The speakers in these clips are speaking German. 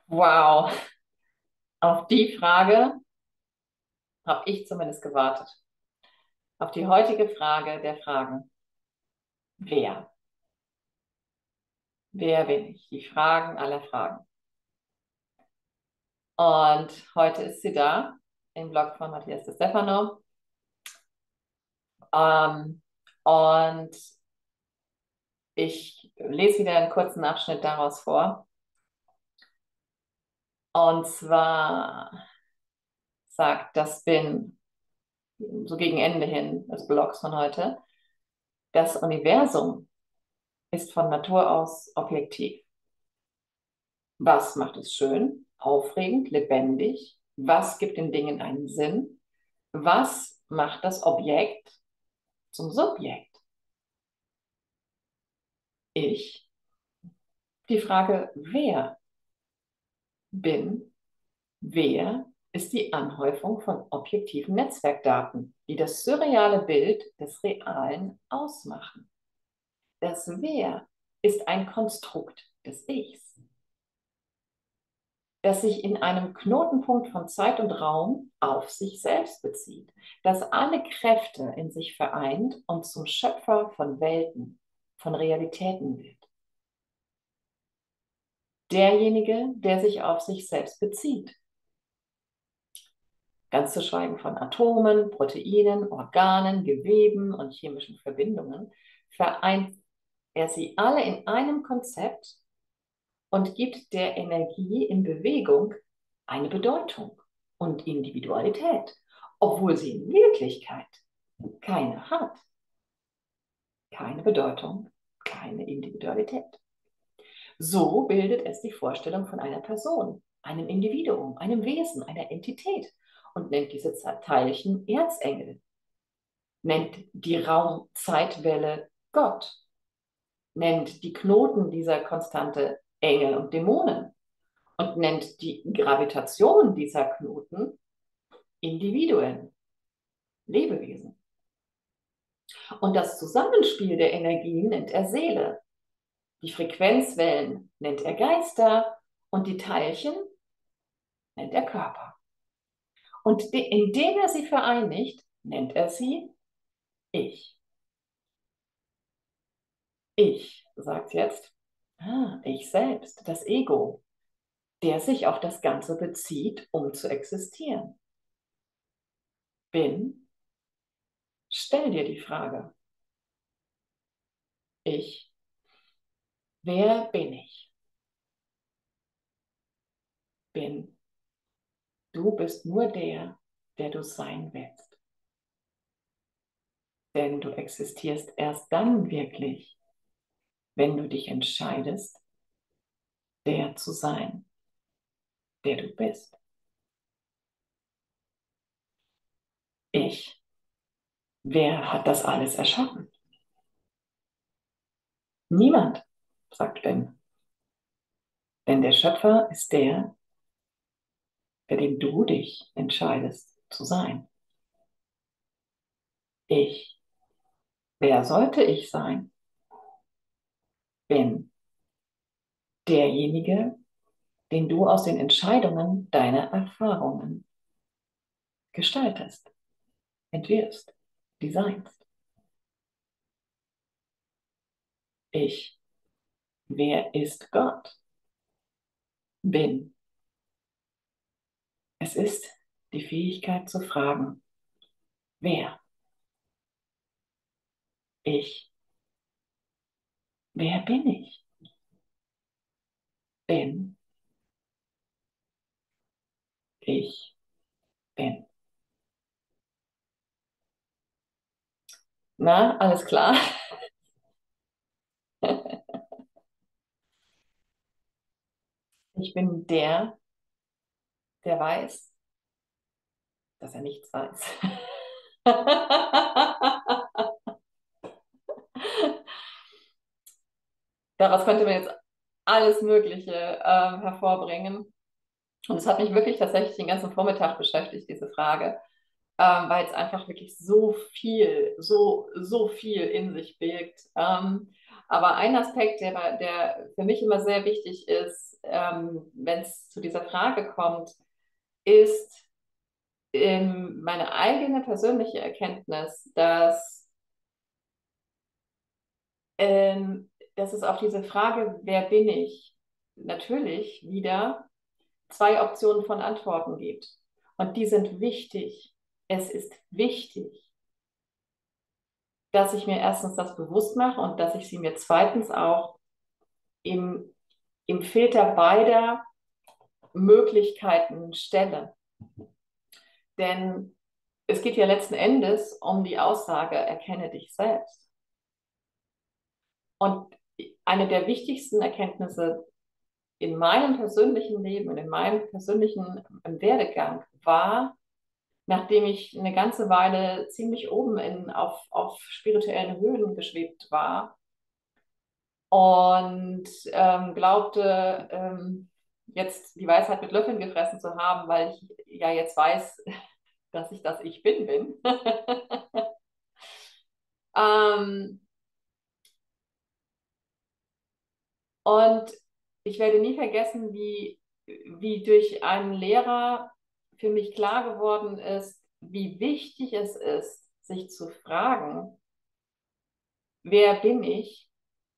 Wow, auf die Frage habe ich zumindest gewartet. Auf die heutige Frage der Fragen. Wer? Wer bin ich? Die Fragen aller Fragen. Und heute ist sie da im Blog von Matthias de Stefano. Ähm, und ich lese wieder einen kurzen Abschnitt daraus vor. Und zwar sagt das Bin, so gegen Ende hin des Blogs von heute, das Universum ist von Natur aus objektiv. Was macht es schön, aufregend, lebendig? Was gibt den Dingen einen Sinn? Was macht das Objekt zum Subjekt? Ich. Die Frage, wer bin, wer ist die Anhäufung von objektiven Netzwerkdaten, die das surreale Bild des Realen ausmachen. Das Wer ist ein Konstrukt des Ichs, das sich in einem Knotenpunkt von Zeit und Raum auf sich selbst bezieht, das alle Kräfte in sich vereint und zum Schöpfer von Welten, von Realitäten wird. Derjenige, der sich auf sich selbst bezieht. Ganz zu schweigen von Atomen, Proteinen, Organen, Geweben und chemischen Verbindungen, vereint er sie alle in einem Konzept und gibt der Energie in Bewegung eine Bedeutung und Individualität, obwohl sie in Wirklichkeit keine hat. Keine Bedeutung, keine Individualität. So bildet es die Vorstellung von einer Person, einem Individuum, einem Wesen, einer Entität und nennt diese Teilchen Erzengel, nennt die Raum-Zeitwelle Gott, nennt die Knoten dieser Konstante Engel und Dämonen und nennt die Gravitation dieser Knoten Individuen, Lebewesen. Und das Zusammenspiel der Energien nennt er Seele. Die Frequenzwellen nennt er Geister und die Teilchen nennt er Körper. Und indem er sie vereinigt, nennt er sie Ich. Ich, sagt jetzt, ich selbst, das Ego, der sich auf das Ganze bezieht, um zu existieren. Bin, stell dir die Frage. Ich, wer bin ich? Bin, du bist nur der, der du sein willst. Denn du existierst erst dann wirklich, wenn du dich entscheidest, der zu sein, der du bist. Ich, wer hat das alles erschaffen? Niemand, sagt Ben. Denn der Schöpfer ist der, bei dem du dich entscheidest zu sein. Ich, wer sollte ich sein? Bin derjenige, den du aus den Entscheidungen deiner Erfahrungen gestaltest, entwirfst, designst. Ich, wer ist Gott? Bin. Es ist die Fähigkeit zu fragen, wer? Ich, wer bin ich? Bin. Ich bin. Na, alles klar? Ich bin der, der weiß, dass er nichts weiß. Daraus könnte man jetzt alles Mögliche hervorbringen. Und es hat mich wirklich tatsächlich den ganzen Vormittag beschäftigt, diese Frage, weil es einfach wirklich so viel in sich birgt. Aber ein Aspekt, der für mich immer sehr wichtig ist, wenn es zu dieser Frage kommt, ist meine eigene persönliche Erkenntnis, dass es auf diese Frage, wer bin ich, natürlich wieder zwei Optionen von Antworten gibt. Und die sind wichtig. Es ist wichtig, dass ich mir erstens das bewusst mache und dass ich sie mir zweitens auch im, im Filter beider Möglichkeiten stelle. Denn es geht ja letzten Endes um die Aussage, erkenne dich selbst. Und eine der wichtigsten Erkenntnisse in meinem persönlichen Leben und in meinem persönlichen Werdegang war, nachdem ich eine ganze Weile ziemlich oben auf spirituellen Höhen geschwebt war und glaubte, jetzt die Weisheit mit Löffeln gefressen zu haben, weil ich ja jetzt weiß, dass ich das Ich bin. ähm, und ich werde nie vergessen, wie durch einen Lehrer für mich klar geworden ist, wie wichtig es ist, sich zu fragen, wer bin ich,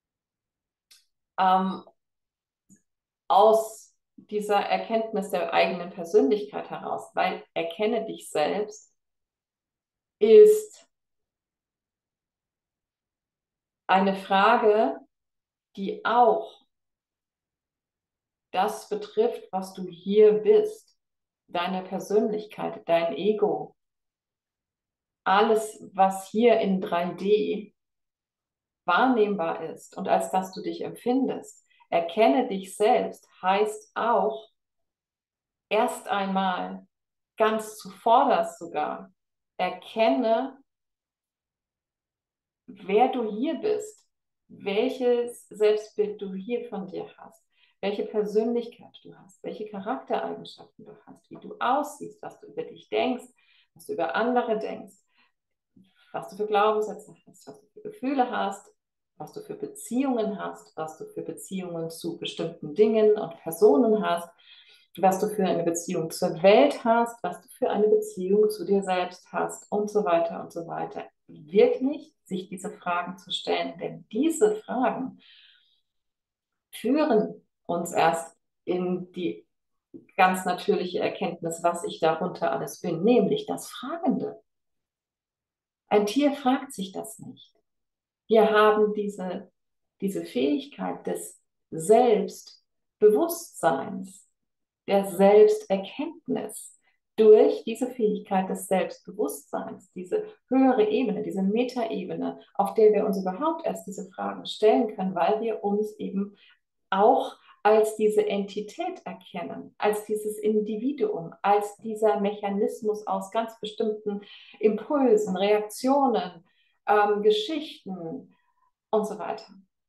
ähm, aus dieser Erkenntnis der eigenen Persönlichkeit heraus, weil erkenne dich selbst ist eine Frage, die auch das betrifft, was du hier bist, deine Persönlichkeit, dein Ego, alles, was hier in 3D wahrnehmbar ist und als dass du dich empfindest. Erkenne dich selbst heißt auch erst einmal, ganz zuvorderst sogar, erkenne, wer du hier bist, welches Selbstbild du hier von dir hast, welche Persönlichkeit du hast, welche Charaktereigenschaften du hast, wie du aussiehst, was du über dich denkst, was du über andere denkst, was du für Glaubenssätze hast, was du für Gefühle hast, was du für Beziehungen hast, was du für Beziehungen zu bestimmten Dingen und Personen hast, was du für eine Beziehung zur Welt hast, was du für eine Beziehung zu dir selbst hast und so weiter und so weiter. Wirklich sich diese Fragen zu stellen, denn diese Fragen führen uns erst in die ganz natürliche Erkenntnis, was ich darunter alles bin, nämlich das Fragende. Ein Tier fragt sich das nicht. Wir haben diese Fähigkeit des Selbstbewusstseins, der Selbsterkenntnis durch diese Fähigkeit des Selbstbewusstseins, diese höhere Ebene, diese Metaebene, auf der wir uns überhaupt erst diese Fragen stellen können, weil wir uns eben auch als diese Entität erkennen, als dieses Individuum, als dieser Mechanismus aus ganz bestimmten Impulsen, Reaktionen, Geschichten und so weiter.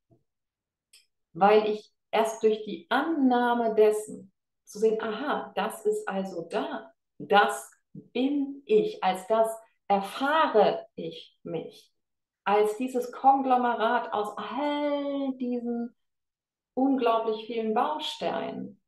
Weil ich erst durch die Annahme dessen zu sehen, aha, das ist also da, das bin ich, als das erfahre ich mich, als dieses Konglomerat aus all diesen unglaublich vielen Bausteinen.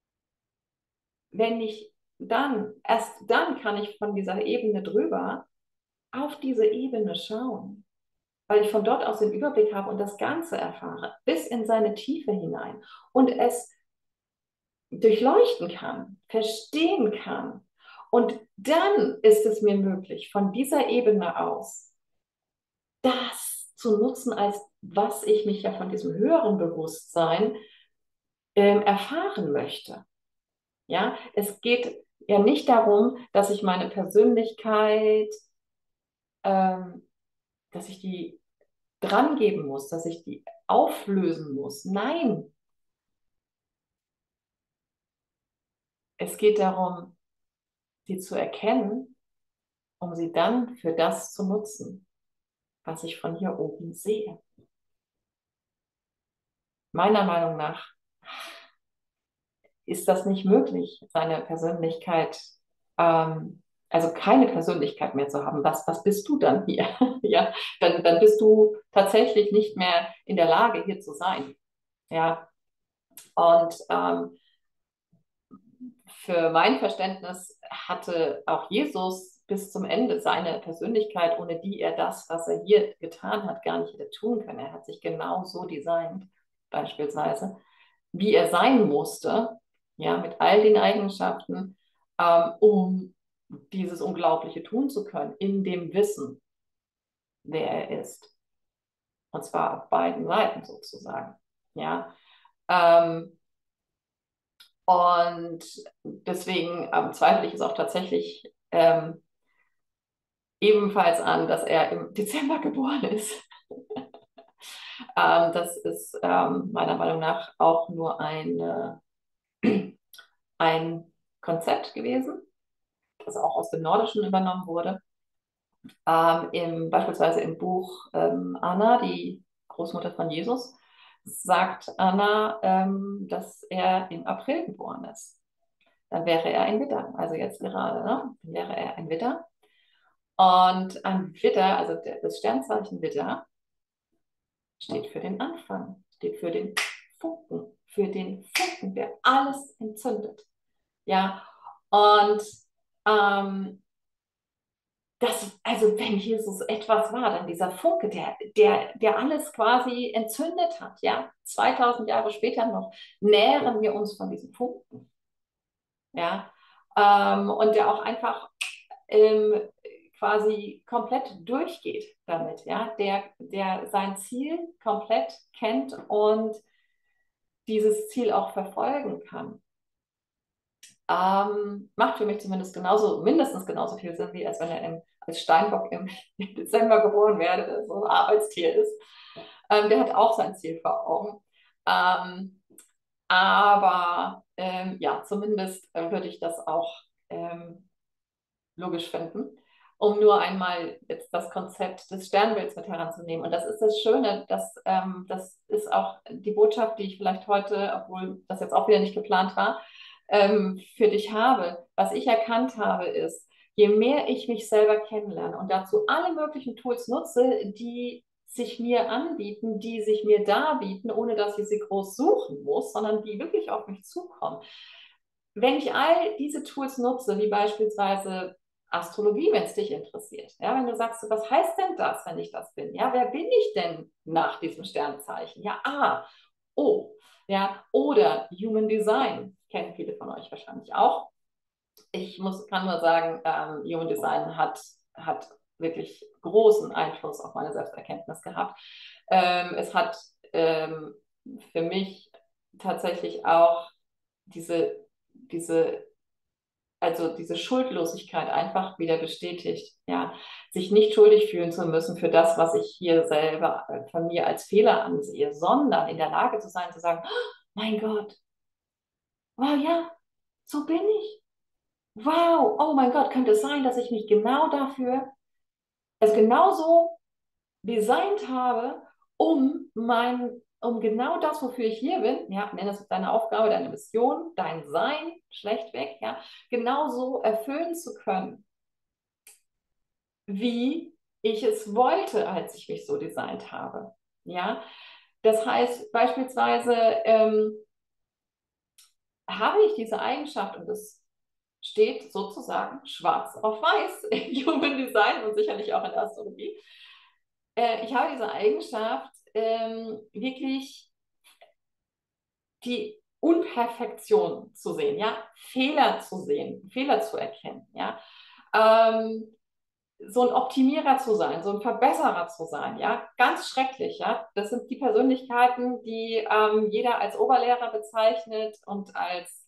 Wenn ich dann, erst dann kann ich von dieser Ebene drüber auf diese Ebene schauen, weil ich von dort aus den Überblick habe und das Ganze erfahre, bis in seine Tiefe hinein und es durchleuchten kann, verstehen kann. Und dann ist es mir möglich, von dieser Ebene aus das zu nutzen, als was ich mich ja von diesem höheren Bewusstsein erfahren möchte. Ja, es geht ja nicht darum, dass ich meine Persönlichkeit, ähm, dass ich die drangeben muss, dass ich die auflösen muss. Nein, es geht darum, sie zu erkennen, um sie dann für das zu nutzen, was ich von hier oben sehe. Meiner Meinung nach ist das nicht möglich, seine Persönlichkeit also keine Persönlichkeit mehr zu haben, was bist du dann hier? Ja, dann bist du tatsächlich nicht mehr in der Lage, hier zu sein. Ja, und für mein Verständnis hatte auch Jesus bis zum Ende seine Persönlichkeit, ohne die er das, was er hier getan hat, gar nicht hätte tun können. Er hat sich genau so designt, beispielsweise, wie er sein musste, ja, mit all den Eigenschaften, um dieses Unglaubliche tun zu können, in dem Wissen, wer er ist. Und zwar auf beiden Seiten sozusagen. Ja. Ähm, und deswegen zweifle ich es auch tatsächlich ebenfalls an, dass er im Dezember geboren ist. Das ist meiner Meinung nach auch nur ein Konzept gewesen, das auch aus dem Nordischen übernommen wurde. Beispielsweise im Buch Anna, die Großmutter von Jesus, sagt Anna, dass er im April geboren ist. Dann wäre er ein Widder, also jetzt gerade, ne? Dann wäre er ein Widder. Und ein Widder, also das Sternzeichen Widder, steht für den Anfang, steht für den Funken, der alles entzündet. Ja, und also wenn Jesus etwas war, dann dieser Funke, der alles quasi entzündet hat, ja, 2000 Jahre später noch, nähren wir uns von diesem Funken, ja, und der auch einfach quasi komplett durchgeht damit, ja, der sein Ziel komplett kennt und dieses Ziel auch verfolgen kann. Macht für mich zumindest mindestens genauso viel Sinn, wie als wenn er als Steinbock im Dezember geboren wäre, der so ein Arbeitstier ist. Der hat auch sein Ziel vor Augen. Aber ja, zumindest würde ich das auch logisch finden, um nur einmal jetzt das Konzept des Sternbilds mit heranzunehmen. Und das ist das Schöne, das ist auch die Botschaft, die ich vielleicht heute, obwohl das jetzt auch wieder nicht geplant war, für dich habe. Was ich erkannt habe, ist, je mehr ich mich selber kennenlerne und dazu alle möglichen Tools nutze, die sich mir anbieten, die sich mir darbieten, ohne dass ich sie groß suchen muss, sondern die wirklich auf mich zukommen. Wenn ich all diese Tools nutze, wie beispielsweise Astrologie, wenn es dich interessiert. Ja, wenn du sagst, was heißt denn das, wenn ich das bin? Ja, wer bin ich denn nach diesem Sternzeichen? Ja, O. Ja, oder Human Design, kennen viele von euch wahrscheinlich auch. Kann nur sagen, Human Design hat wirklich großen Einfluss auf meine Selbsterkenntnis gehabt. Es hat für mich tatsächlich auch diese also diese Schuldlosigkeit einfach wieder bestätigt, ja, sich nicht schuldig fühlen zu müssen für das, was ich hier selber von mir als Fehler ansehe, sondern in der Lage zu sein, zu sagen, oh, mein Gott, wow, ja, so bin ich. Wow, oh mein Gott, könnte es sein, dass ich mich genau dafür, es genauso designt habe, um genau das, wofür ich hier bin, ja, nenne es deine Aufgabe, deine Mission, dein Sein, schlechtweg, ja, genauso erfüllen zu können, wie ich es wollte, als ich mich so designt habe. Ja, das heißt beispielsweise habe ich diese Eigenschaft und das steht sozusagen schwarz auf weiß im Human Design und sicherlich auch in der Astrologie. Ich habe diese Eigenschaft, wirklich die Unperfektion zu sehen, ja, Fehler zu sehen, Fehler zu erkennen, ja, so ein Optimierer zu sein, so ein Verbesserer zu sein, ja, ganz schrecklich, ja. Das sind die Persönlichkeiten, die jeder als Oberlehrer bezeichnet und als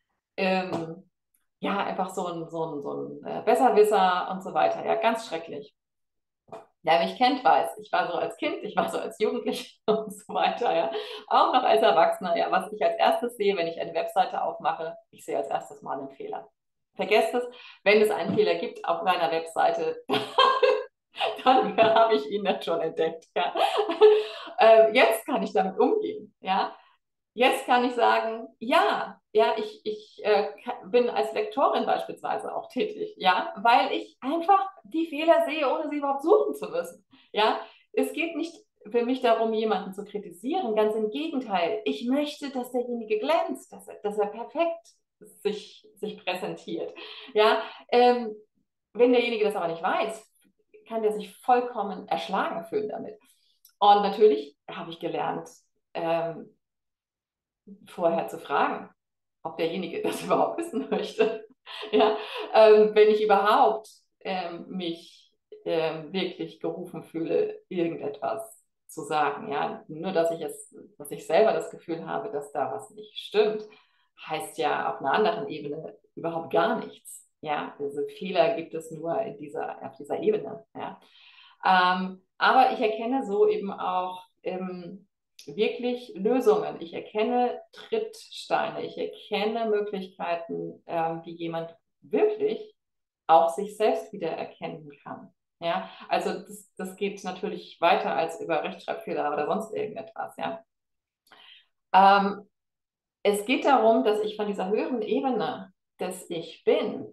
ja, einfach so ein Besserwisser und so weiter, ja, ganz schrecklich. Wer mich kennt, weiß, ich war so als Kind, ich war so als Jugendliche und so weiter, ja. Auch noch als Erwachsener, ja, was ich als erstes sehe, wenn ich eine Webseite aufmache, ich sehe als erstes mal einen Fehler. Vergesst es, wenn es einen Fehler gibt auf meiner Webseite, dann habe ich ihn dann schon entdeckt. Ja. Jetzt kann ich damit umgehen. Ja. Jetzt kann ich sagen, ja, ja, bin als Lektorin beispielsweise auch tätig, ja, weil ich einfach die Fehler sehe, ohne sie überhaupt suchen zu müssen. Ja, es geht nicht für mich darum, jemanden zu kritisieren, ganz im Gegenteil. Ich möchte, dass derjenige glänzt, dass er perfekt sich präsentiert. Ja, wenn derjenige das aber nicht weiß, kann der sich vollkommen erschlagen fühlen damit. Und natürlich habe ich gelernt, ähm, vorher zu fragen, ob derjenige das überhaupt wissen möchte. Ja, wenn ich überhaupt mich wirklich gerufen fühle, irgendetwas zu sagen. Ja, nur dass ich selber das Gefühl habe, dass da was nicht stimmt, heißt ja auf einer anderen Ebene überhaupt gar nichts. Ja, diese Fehler gibt es nur auf dieser Ebene. Ja. Aber ich erkenne so eben auch wirklich Lösungen. Ich erkenne Trittsteine, ich erkenne Möglichkeiten, wie jemand wirklich auch sich selbst wieder erkennen kann. Ja, also das geht natürlich weiter als über Rechtschreibfehler oder sonst irgendetwas. Ja. Ähm, Es geht darum, dass ich von dieser höheren Ebene des Ich Bin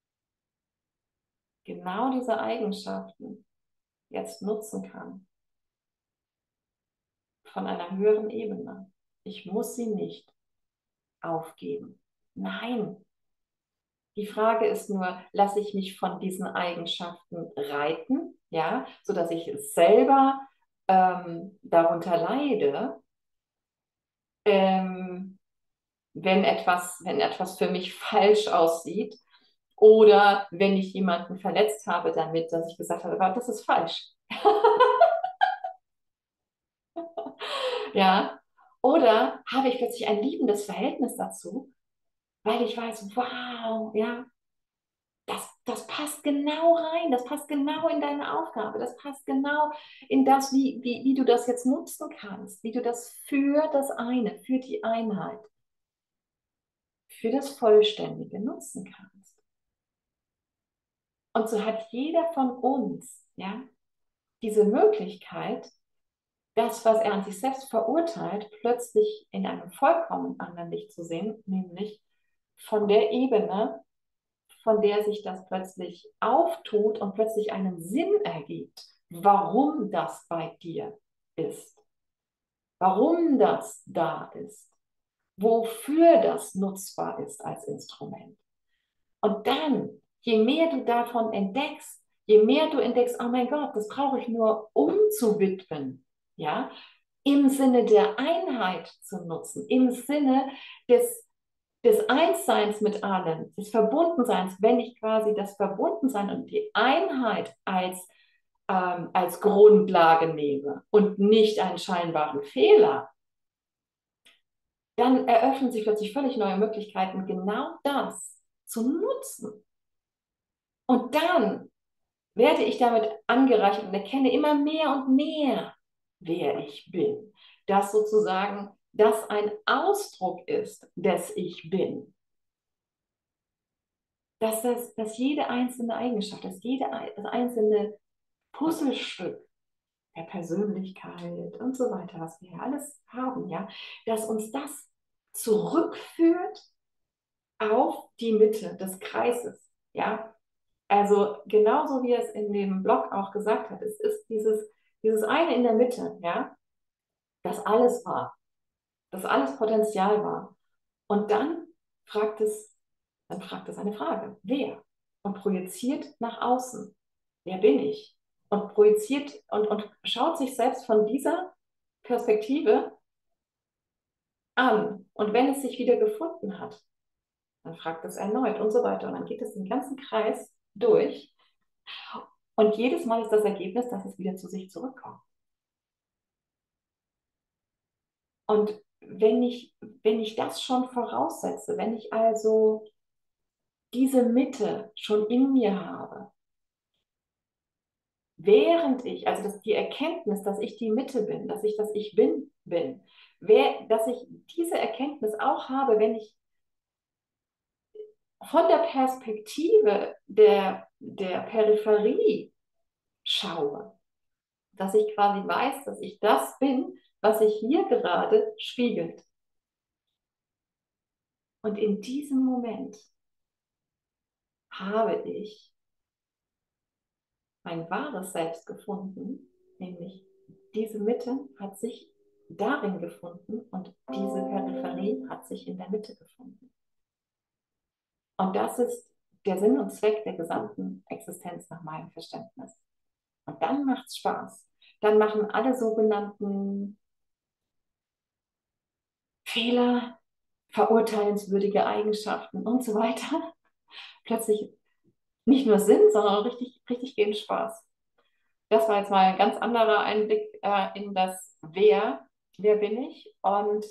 genau diese Eigenschaften jetzt nutzen kann. Von einer höheren Ebene. Ich muss sie nicht aufgeben. Nein. Die Frage ist nur, lasse ich mich von diesen Eigenschaften reiten, ja, sodass ich selber darunter leide, ähm, wenn etwas für mich falsch aussieht oder wenn ich jemanden verletzt habe damit, dass ich gesagt habe, das ist falsch. Ja. Oder habe ich plötzlich ein liebendes Verhältnis dazu, weil ich weiß, wow, ja, das passt genau rein, das passt genau in deine Aufgabe, das passt genau in das, wie du das jetzt nutzen kannst, wie du das für das eine, für die Einheit, für das Vollständige nutzen kannst. Und so hat jeder von uns, ja, diese Möglichkeit, das, was er an sich selbst verurteilt, plötzlich in einem vollkommen anderen Licht zu sehen, nämlich von der Ebene, von der sich das plötzlich auftut und plötzlich einen Sinn ergibt, warum das bei dir ist, warum das da ist, wofür das nutzbar ist als Instrument. Und dann, je mehr du davon entdeckst, je mehr du entdeckst, oh mein Gott, das brauche ich nur umzuwidmen, ja, im Sinne der Einheit zu nutzen, im Sinne des Einsseins mit allem, des Verbundenseins, wenn ich quasi das Verbundensein und die Einheit als Grundlage nehme und nicht einen scheinbaren Fehler, dann eröffnen sich plötzlich völlig neue Möglichkeiten, genau das zu nutzen. Und dann werde ich damit angereichert und erkenne immer mehr und mehr, wer ich bin. Dass sozusagen das ein Ausdruck ist des Ich Bin. Dass jede einzelne Eigenschaft, das einzelne Puzzlestück der Persönlichkeit und so weiter, was wir alles haben, ja, dass uns das zurückführt auf die Mitte des Kreises, ja. Also genauso wie er es in dem Blog auch gesagt hat, es ist dieses eine in der Mitte, ja, das alles war, das alles Potenzial war. Und dann fragt es eine Frage, wer? Und projiziert nach außen, wer bin ich? Und projiziert und schaut sich selbst von dieser Perspektive an. Und wenn es sich wieder gefunden hat, dann fragt es erneut und so weiter. Und dann geht es den ganzen Kreis durch. Und jedes Mal ist das Ergebnis, dass es wieder zu sich zurückkommt. Und wenn ich das schon voraussetze, wenn ich also diese Mitte schon in mir habe, während also die Erkenntnis, dass ich die Mitte bin, dass ich das Ich bin, dass ich diese Erkenntnis auch habe, wenn ich von der Perspektive der Peripherie schaue, dass ich quasi weiß, dass ich das bin, was sich hier gerade spiegelt. Und in diesem Moment habe ich mein wahres Selbst gefunden, nämlich diese Mitte hat sich darin gefunden und diese Peripherie hat sich in der Mitte gefunden. Und das ist der Sinn und Zweck der gesamten Existenz nach meinem Verständnis. Und dann macht es Spaß. Dann machen alle sogenannten Fehler, verurteilenswürdige Eigenschaften und so weiter plötzlich nicht nur Sinn, sondern auch richtig, richtig gehen Spaß. Das war jetzt mal ein ganz anderer Einblick in das Wer bin ich? Und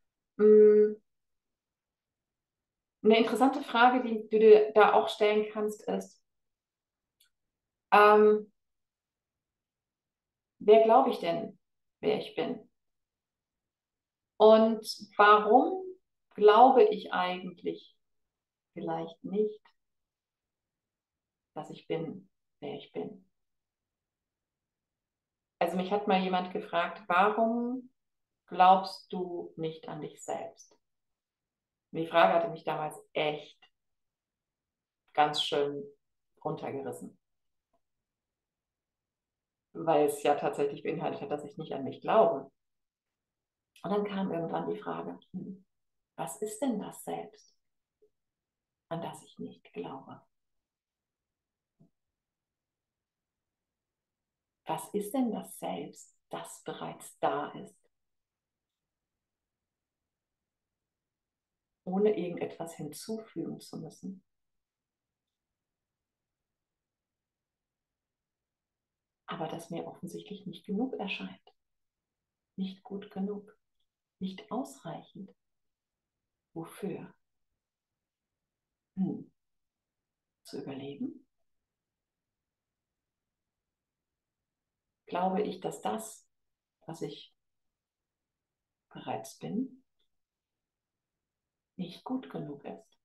eine interessante Frage, die du dir da auch stellen kannst, ist, ähm, wer glaube ich denn, wer ich bin? Und warum glaube ich eigentlich vielleicht nicht, dass ich bin, wer ich bin? Also mich hat mal jemand gefragt, warum glaubst du nicht an dich selbst? Und die Frage hatte mich damals echt ganz schön runtergerissen, weil es ja tatsächlich beinhaltet hat, dass ich nicht an mich glaube. Und dann kam irgendwann die Frage, was ist denn das Selbst, an das ich nicht glaube? Was ist denn das Selbst, das bereits da ist, ohne irgendetwas hinzufügen zu müssen? Aber das mir offensichtlich nicht genug erscheint, nicht gut genug, nicht ausreichend. Wofür? Hm. Zu überleben? Glaube ich, dass das, was ich bereits bin, nicht gut genug ist?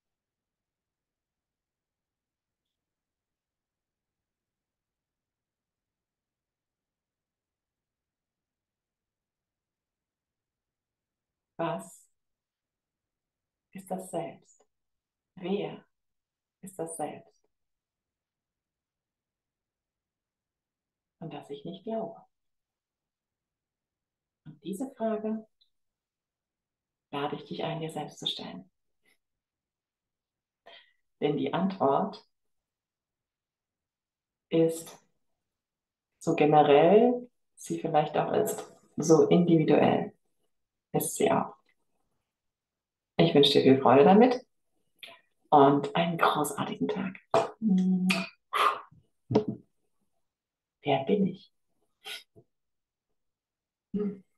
Was ist das Selbst? Wer ist das Selbst, an das ich nicht glaube? Und diese Frage lade ich dich ein, dir selbst zu stellen. Denn die Antwort ist so generell, sie vielleicht auch ist, so individuell ist sie auch. Ich wünsche dir viel Freude damit und einen großartigen Tag. Wer bin ich?